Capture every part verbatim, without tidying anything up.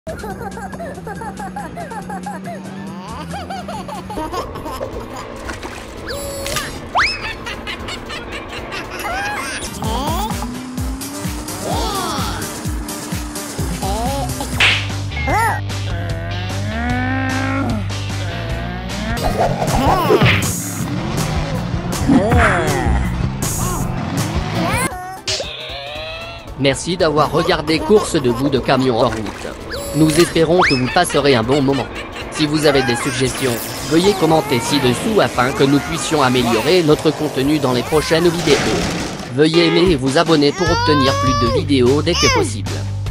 Merci d'avoir regardé Course de bout de camion en route. Nous espérons que vous passerez un bon moment. Si vous avez des suggestions, veuillez commenter ci-dessous afin que nous puissions améliorer notre contenu dans les prochaines vidéos. Veuillez aimer et vous abonner pour obtenir plus de vidéos dès que possible.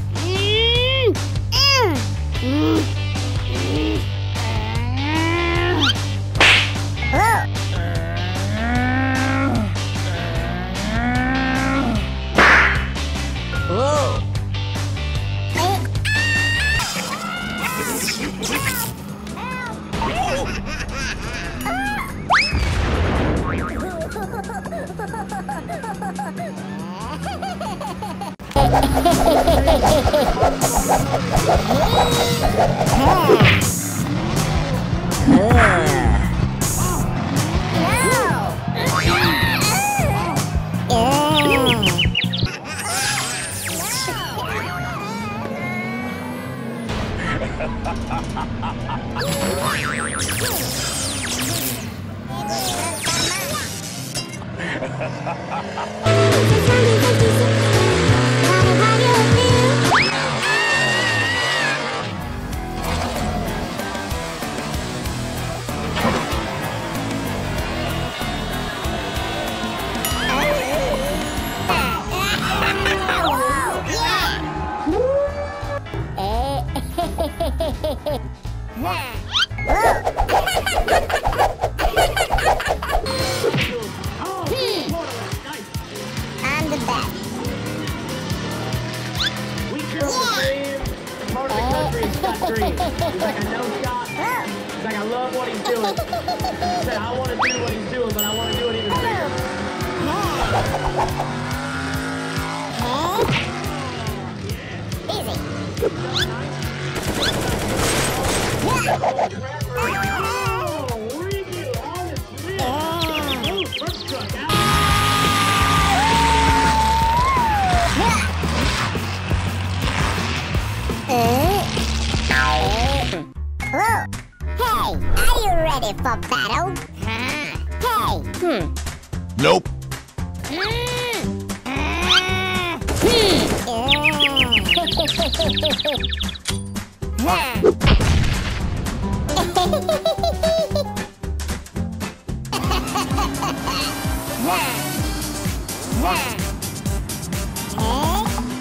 For battle? Hey! Hmm. Nope.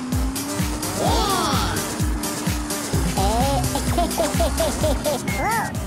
Whoa.